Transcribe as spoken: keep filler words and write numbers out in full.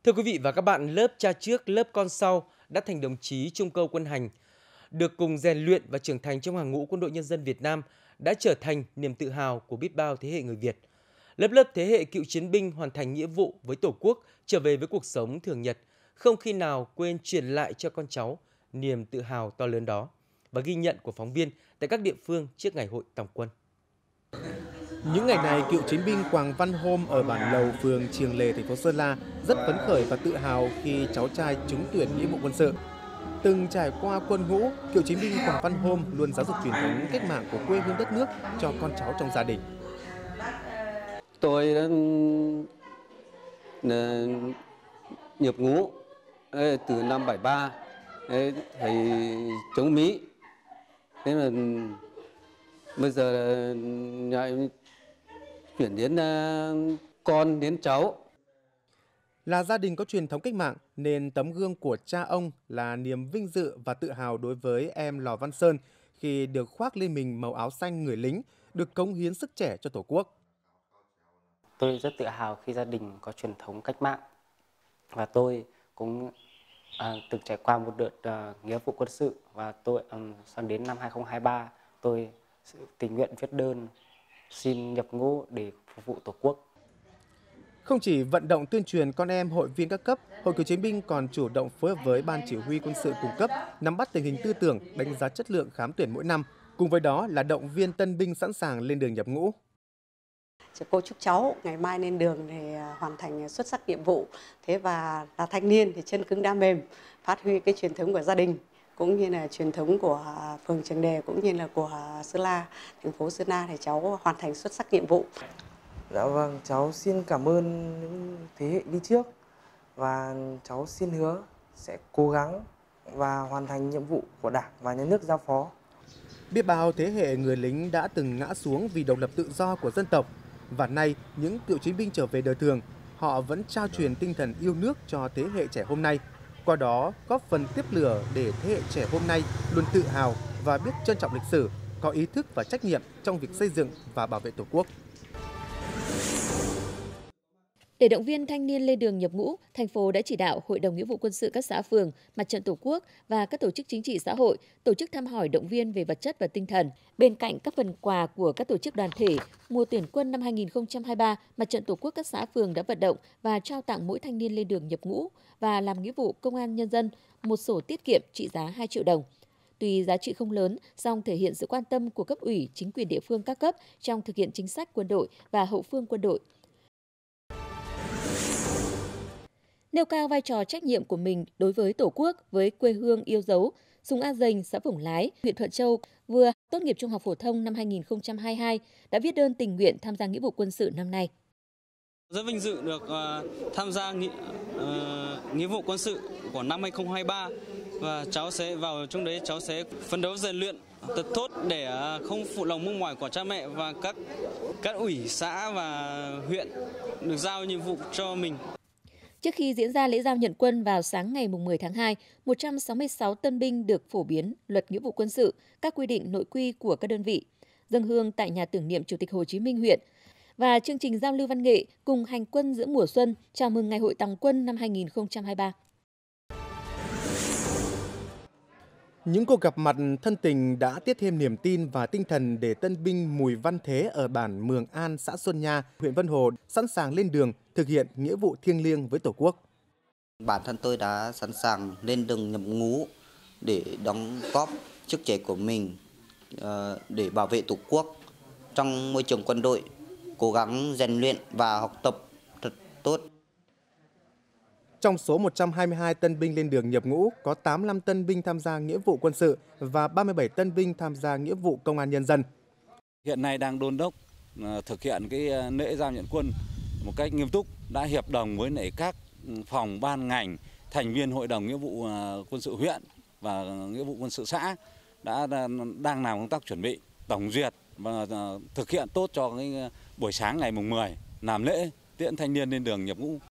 Thưa quý vị và các bạn, lớp cha trước, lớp con sau đã thành đồng chí trung câu quân hành, được cùng rèn luyện và trưởng thành trong hàng ngũ Quân đội Nhân dân Việt Nam đã trở thành niềm tự hào của biết bao thế hệ người Việt. Lớp lớp thế hệ cựu chiến binh hoàn thành nghĩa vụ với Tổ quốc, trở về với cuộc sống thường nhật, không khi nào quên truyền lại cho con cháu niềm tự hào to lớn đó. Và ghi nhận của phóng viên tại các địa phương trước ngày hội tòng quân. Những ngày này, cựu chiến binh Quảng Văn Hôm ở bản Lầu, phường Triềng Lề, thành phố Sơn La rất phấn khởi và tự hào khi cháu trai trúng tuyển nghĩa vụ quân sự. Từng trải qua quân ngũ, cựu chiến binh Quảng Văn Hôm luôn giáo dục truyền thống cách mạng của quê hương đất nước cho con cháu trong gia đình. Tôi đã nhập ngũ từ năm bảy ba, thầy chống Mỹ. Thế là bây giờ nhà em chuyển đến con, đến cháu. Là gia đình có truyền thống cách mạng nên tấm gương của cha ông là niềm vinh dự và tự hào đối với em Lò Văn Sơn khi được khoác lên mình màu áo xanh người lính, được cống hiến sức trẻ cho Tổ quốc. Tôi rất tự hào khi gia đình có truyền thống cách mạng và tôi cũng à, từng trải qua một đợt à, nghĩa vụ quân sự, và tôi à, sang đến năm hai không hai ba tôi tình nguyện viết đơn xin nhập ngũ để phục vụ Tổ quốc. Không chỉ vận động tuyên truyền con em hội viên các cấp, Hội Cựu chiến binh còn chủ động phối hợp với Ban Chỉ huy quân sự cung cấp, nắm bắt tình hình tư tưởng, đánh giá chất lượng khám tuyển mỗi năm. Cùng với đó là động viên tân binh sẵn sàng lên đường nhập ngũ. Cô chúc cháu ngày mai lên đường để hoàn thành xuất sắc nhiệm vụ. Thế và là thanh niên thì chân cứng đá mềm, phát huy cái truyền thống của gia đình cũng như là truyền thống của phường Triềng Lề cũng như là của Sơn La, thành phố Sơn La, để cháu hoàn thành xuất sắc nhiệm vụ. Dạ vâng, cháu xin cảm ơn những thế hệ đi trước và cháu xin hứa sẽ cố gắng và hoàn thành nhiệm vụ của Đảng và Nhà nước giao phó. Biết bao thế hệ người lính đã từng ngã xuống vì độc lập tự do của dân tộc, và nay những cựu chiến binh trở về đời thường, họ vẫn trao truyền tinh thần yêu nước cho thế hệ trẻ hôm nay. Qua đó góp phần tiếp lửa để thế hệ trẻ hôm nay luôn tự hào và biết trân trọng lịch sử, có ý thức và trách nhiệm trong việc xây dựng và bảo vệ Tổ quốc. Để động viên thanh niên lên đường nhập ngũ, thành phố đã chỉ đạo Hội đồng Nghĩa vụ quân sự các xã phường, Mặt trận Tổ quốc và các tổ chức chính trị xã hội tổ chức thăm hỏi động viên về vật chất và tinh thần. Bên cạnh các phần quà của các tổ chức đoàn thể, mùa tuyển quân năm hai nghìn không trăm hai mươi ba, Mặt trận Tổ quốc các xã phường đã vận động và trao tặng mỗi thanh niên lên đường nhập ngũ và làm nghĩa vụ công an nhân dân một sổ tiết kiệm trị giá hai triệu đồng. Tuy giá trị không lớn, song thể hiện sự quan tâm của cấp ủy, chính quyền địa phương các cấp trong thực hiện chính sách quân đội và hậu phương quân đội. Nêu cao vai trò trách nhiệm của mình đối với Tổ quốc, với quê hương yêu dấu, Sùng A Dành, xã Vũng Lái, huyện Thuận Châu vừa tốt nghiệp trung học phổ thông năm hai nghìn không trăm hai mươi hai đã viết đơn tình nguyện tham gia nghĩa vụ quân sự năm nay. Rất vinh dự được uh, tham gia nghĩa, uh, nghĩa vụ quân sự của năm hai không hai ba, và cháu sẽ vào trong đấy cháu sẽ phấn đấu rèn luyện thật tốt để uh, không phụ lòng mong mỏi của cha mẹ và các các ủy xã và huyện được giao nhiệm vụ cho mình. Trước khi diễn ra lễ giao nhận quân vào sáng ngày mười tháng hai, một trăm sáu mươi sáu tân binh được phổ biến luật nghĩa vụ quân sự, các quy định nội quy của các đơn vị, dâng hương tại nhà tưởng niệm Chủ tịch Hồ Chí Minh huyện và chương trình giao lưu văn nghệ cùng hành quân giữa mùa xuân chào mừng ngày hội tòng quân năm hai nghìn không trăm hai mươi ba. Những cuộc gặp mặt thân tình đã tiếp thêm niềm tin và tinh thần để tân binh Mùi Văn Thế ở bản Mường An, xã Xuân Nha, huyện Vân Hồ sẵn sàng lên đường thực hiện nghĩa vụ thiêng liêng với Tổ quốc. Bản thân tôi đã sẵn sàng lên đường nhập ngũ để đóng góp chức trách của mình để bảo vệ Tổ quốc trong môi trường quân đội, cố gắng rèn luyện và học tập thật tốt. Trong số một trăm hai mươi hai tân binh lên đường nhập ngũ, có tám mươi lăm tân binh tham gia nghĩa vụ quân sự và ba mươi bảy tân binh tham gia nghĩa vụ công an nhân dân. Hiện nay đang đôn đốc thực hiện cái lễ giao nhận quân một cách nghiêm túc, đã hiệp đồng với các phòng ban ngành, thành viên hội đồng nghĩa vụ quân sự huyện và nghĩa vụ quân sự xã đã đang làm công tác chuẩn bị, tổng duyệt và thực hiện tốt cho cái buổi sáng ngày mùng mười làm lễ tiễn thanh niên lên đường nhập ngũ.